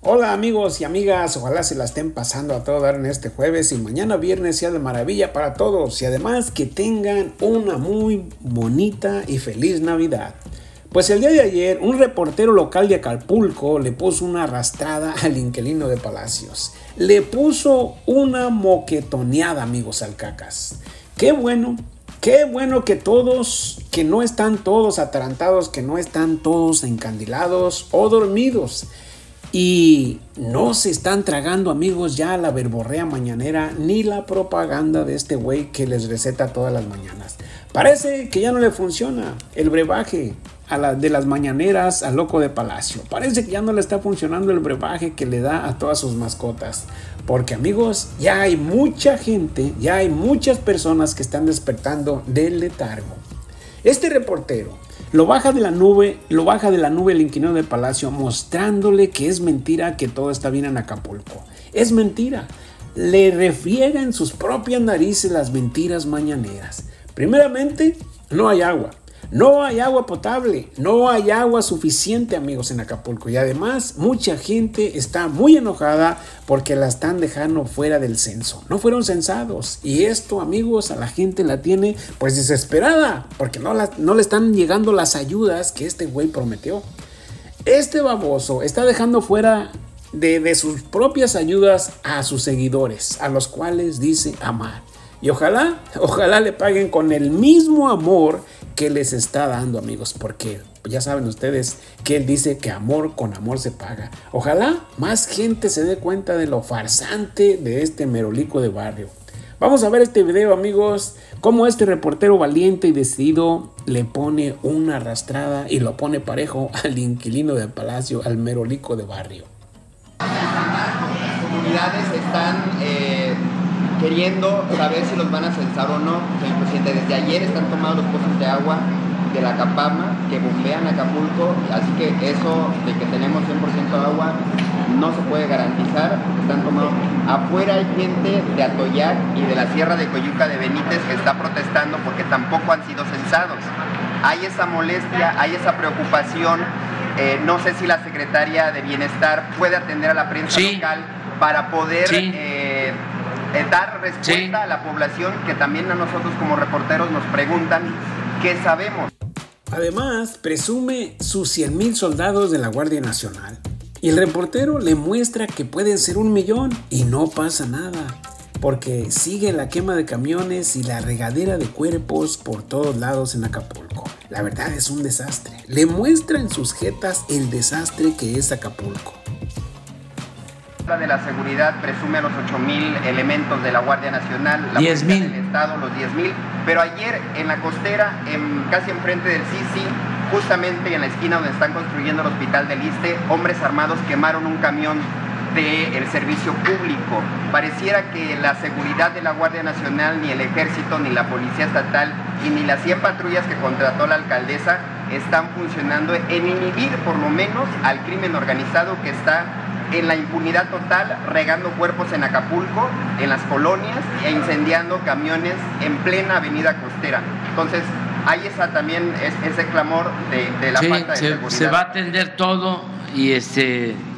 Hola amigos y amigas, ojalá se la estén pasando a todo dar en este jueves y mañana viernes sea de maravilla para todos y además que tengan una muy bonita y feliz Navidad. Pues el día de ayer un reportero local de Acapulco le puso una arrastrada al inquilino de Palacios. Le puso una moquetoneada, amigos alcacas. Qué bueno que todos, que no están todos atarantados, que no están todos encandilados o dormidos. Y no se están tragando, amigos, ya la verborrea mañanera ni la propaganda de este güey que les receta todas las mañanas. Parece que ya no le funciona el brebaje de las mañaneras al loco de Palacio. Parece que ya no le está funcionando el brebaje que le da a todas sus mascotas. Porque, amigos, ya hay mucha gente, ya hay muchas personas que están despertando del letargo. Este reportero lo baja de la nube el inquilino de Palacio, mostrándole que es mentira que todo está bien en Acapulco. Es mentira. Le refriega en sus propias narices las mentiras mañaneras. Primeramente, no hay agua. No hay agua potable, no hay agua suficiente, amigos, en Acapulco. Y además, mucha gente está muy enojada porque la están dejando fuera del censo. No fueron censados. Y esto, amigos, a la gente la tiene pues desesperada porque no le están llegando las ayudas que este güey prometió. Este baboso está dejando fuera de sus propias ayudas a sus seguidores, a los cuales dice amar. Y ojalá le paguen con el mismo amor que les está dando, amigos, porque ya saben ustedes que él dice que amor con amor se paga. Ojalá más gente se dé cuenta de lo farsante de este merolico de barrio. Vamos a ver este video, amigos, cómo este reportero valiente y decidido le pone una arrastrada y lo pone parejo al inquilino de Palacio, al merolico de barrio. Las comunidades están queriendo saber si los van a censar o no, señor presidente. Desde ayer están tomados los pozos de agua de la Capama que bombean Acapulco, así que eso de que tenemos 100% agua no se puede garantizar, porque están tomados. Afuera hay gente de Atoyac y de la Sierra de Coyuca de Benítez que está protestando porque tampoco han sido censados. Hay esa molestia, hay esa preocupación. No sé si la secretaria de Bienestar puede atender a la prensa local para poder dar respuesta a la población, que también a nosotros como reporteros nos preguntan qué sabemos. Además, presume sus 100,000 soldados de la Guardia Nacional. Y el reportero le muestra que pueden ser 1,000,000 y no pasa nada. Porque sigue la quema de camiones y la regadera de cuerpos por todos lados en Acapulco. La verdad es un desastre. Le muestra en sus jetas el desastre que es Acapulco. De la seguridad presume a los 8,000 elementos de la Guardia Nacional, la 10,000 del Estado, los 10,000, pero ayer en la costera, casi enfrente del Sisi, justamente en la esquina donde están construyendo el hospital del Iste, hombres armados quemaron un camión del servicio público. Pareciera que la seguridad de la Guardia Nacional, ni el Ejército, ni la Policía Estatal y ni las 100 patrullas que contrató la alcaldesa están funcionando en inhibir por lo menos al crimen organizado que está en la impunidad total, regando cuerpos en Acapulco, en las colonias e incendiando camiones en plena avenida costera. Entonces, ahí está también ese clamor de la falta de seguridad. Se va a atender todo y